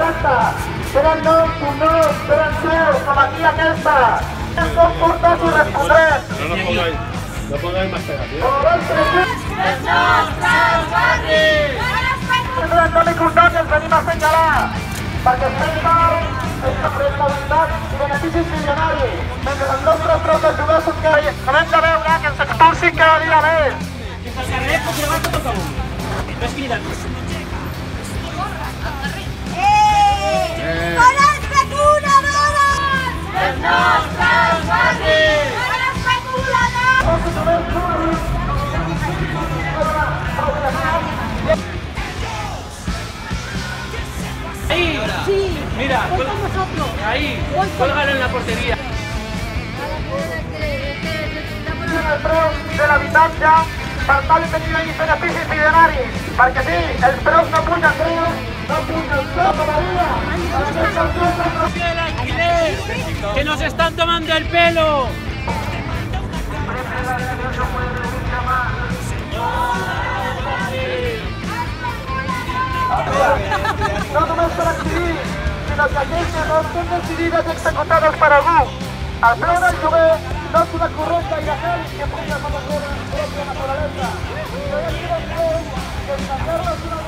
exacta. Tenen nom, cognoms, tenen seu, com aquí aquesta. Són curtes i respondrem. No pongáis más pegadas. Els nostres barris! Tenen nom i cognoms i els venim a assenyalar. Perquè estem mal, és que rentabilitat i beneficis milionaris. Mentre els nostres preus de jugar són cada dia. Acabem de veure que ens expulsin cada dia més. Al carrer pot gravar tot el que vulgui. No és cridat. ¡Con especuladores! Els nostres barris! ¡Con especuladores! Ahí, Sí, mira, voy con nosotros. ahí, cuélgalo en la portería. El preu de l'habitatge per tal de tenir beneficis milionaris. Perquè sí, els preus no pugen res, no pugen tot a la vida. ¡El alquiler! ¡Que nos están tomando el pelo! No només per accedir, sinó que aquells que no estan decidides i executades per algú. El preu del lloguer no és una correnta i aquell que pugui a la seva pròpia naturalesa. No hi ha que entenderles una